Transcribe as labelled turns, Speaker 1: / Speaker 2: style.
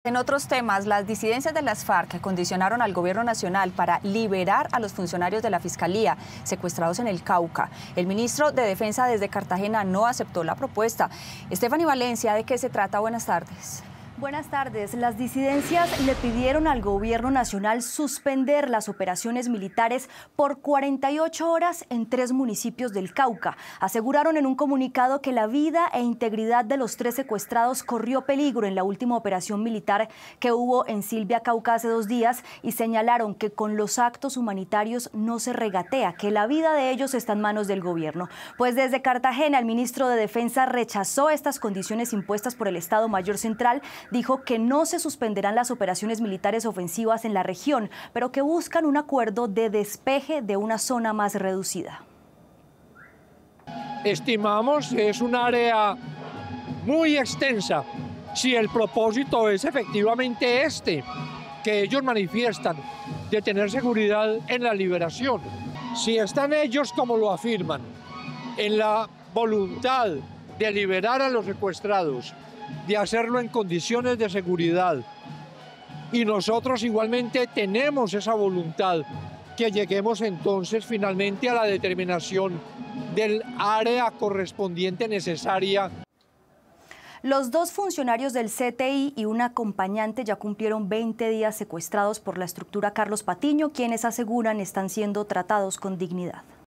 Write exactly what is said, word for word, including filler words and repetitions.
Speaker 1: En otros temas, las disidencias de las FARC condicionaron al gobierno nacional para liberar a los funcionarios de la Fiscalía secuestrados en el Cauca. El ministro de Defensa desde Cartagena no aceptó la propuesta. Estefanía Valencia, ¿de qué se trata? Buenas tardes.
Speaker 2: Buenas tardes. Las disidencias le pidieron al gobierno nacional suspender las operaciones militares por cuarenta y ocho horas en tres municipios del Cauca. Aseguraron en un comunicado que la vida e integridad de los tres secuestrados corrió peligro en la última operación militar que hubo en Silvia, Cauca, hace dos días y señalaron que con los actos humanitarios no se regatea, que la vida de ellos está en manos del gobierno. Pues desde Cartagena, el ministro de Defensa rechazó estas condiciones impuestas por el Estado Mayor Central. Dijo que no se suspenderán las operaciones militares ofensivas en la región, pero que buscan un acuerdo de despeje de una zona más reducida.
Speaker 3: Estimamos que es un área muy extensa. Si el propósito es efectivamente este, que ellos manifiestan, de tener seguridad en la liberación, si están ellos, como lo afirman, en la voluntad de liberar a los secuestrados, de hacerlo en condiciones de seguridad, y nosotros igualmente tenemos esa voluntad, que lleguemos entonces finalmente a la determinación del área correspondiente necesaria.
Speaker 2: Los dos funcionarios del C T I y un acompañante ya cumplieron veinte días secuestrados por la estructura Carlos Patiño, quienes aseguran están siendo tratados con dignidad.